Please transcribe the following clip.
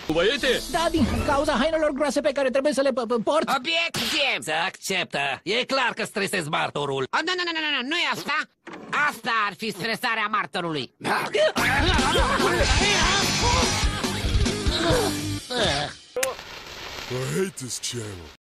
Băiete! Da, din cauza hainelor groase pe care trebuie să le port. Obiecție! Se acceptă. E clar că stresezi martorul. Oh, nu e asta? Asta ar fi stresarea martorului. I hate this channel.